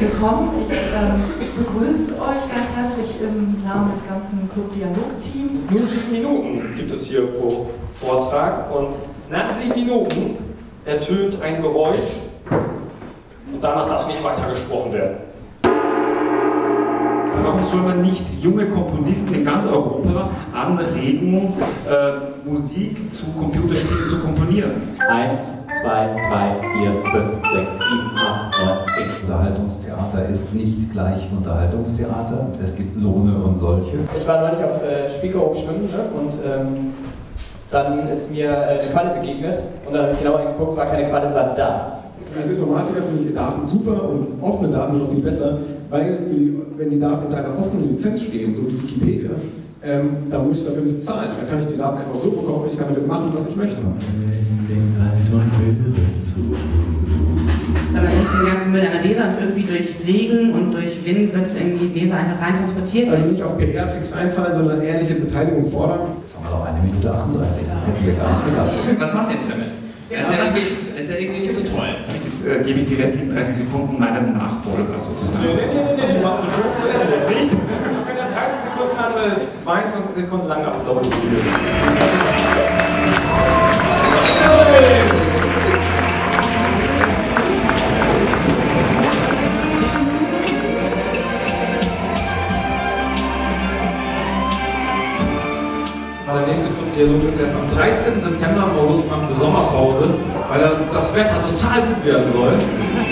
willkommen. Ich begrüße euch ganz herzlich im Namen des ganzen Club-Dialog-Teams. Nur 7 Minuten gibt es hier pro Vortrag und nach 7 Minuten ertönt ein Geräusch und danach darf nicht weiter gesprochen werden. Warum soll man nicht junge Komponisten in ganz Europa anregen, Musik zu Computerspielen zu komponieren? 1, 2, 3, 4, 5, 6, 7, 8, 9, 10. Unterhaltungstheater ist nicht gleich Unterhaltungstheater. Es gibt so und solche. Ich war neulich auf Spiekeroog schwimmen, ne? Und dann ist mir eine Qualle begegnet und dann habe ich genau hingeguckt, es war keine Qualle, es war das. Als Informatiker finde ich Daten super und offene Daten noch viel besser, weil wenn die Daten unter einer offenen Lizenz stehen, so wie Wikipedia, dann muss ich dafür nichts zahlen. Dann kann ich die Daten einfach so bekommen und ich kann damit machen, was ich möchte. Weil man sieht den ganzen Müll an der Weser und irgendwie durch Regen und durch Wind wird es in die Weser einfach rein transportiert. Also nicht auf PR-Tricks einfallen, sondern ehrliche Beteiligung fordern. Jetzt haben wir noch 1 Minute 38, das hätten wir gar nicht gedacht. Was macht ihr jetzt damit? Das ist ja irgendwie nicht so toll. Jetzt gebe ich die restlichen 30 Sekunden meinem Nachfolger sozusagen. Nee, machst du schön zu Ende. Nicht? Wir können ja 30 Sekunden an 22 Sekunden lang applaudieren. Der nächste Club-Dialog ist erst am 13. September. Im August machen wir Sommerpause, weil das Wetter total gut werden soll.